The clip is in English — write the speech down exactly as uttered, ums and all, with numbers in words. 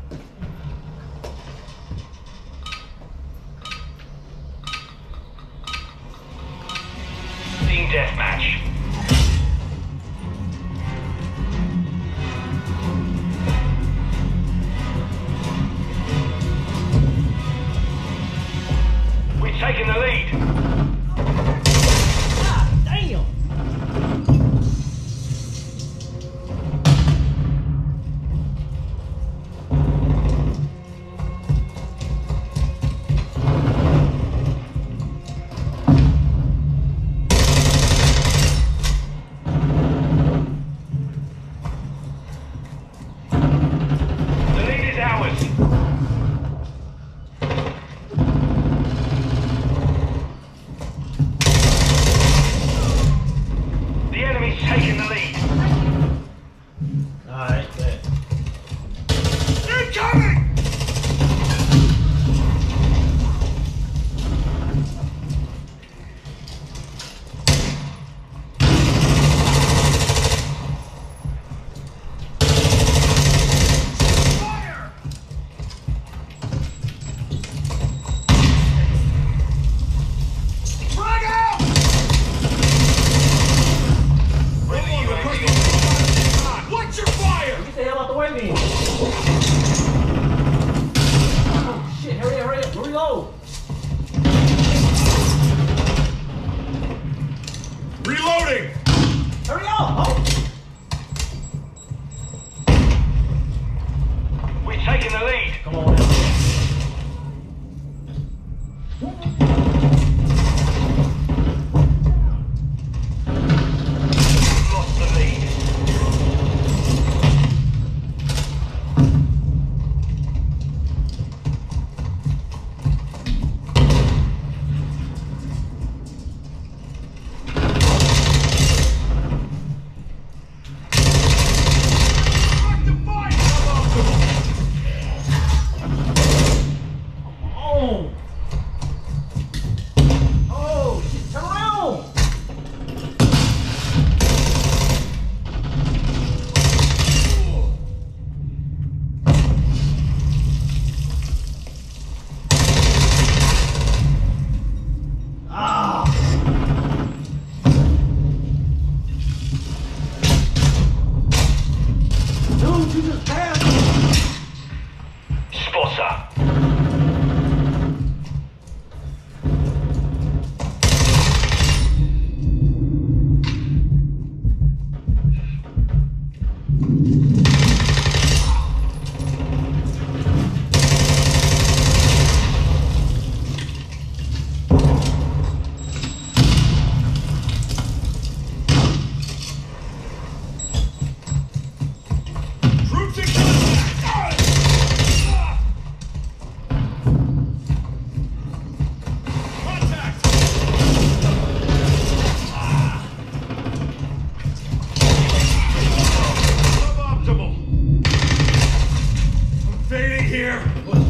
Team deathmatch. We're taking the lead. Ah, damn! The lead is ours. The enemy's taking the lead. Alright, bet. Incoming! Fire! Frag out! Friendly U A V. Watch your fire! Get the hell out the way, man! Oh shit, hurry up, hurry up, reload! Reloading! Hurry up! Oh! We're taking the lead. Come on now. Lost the lead. Back to fight! Oh! Oh, shit, turn around! Ah! Dude, you just passed! Spotter. Troops in contact! Contact! Suboptimal! I'm fading here.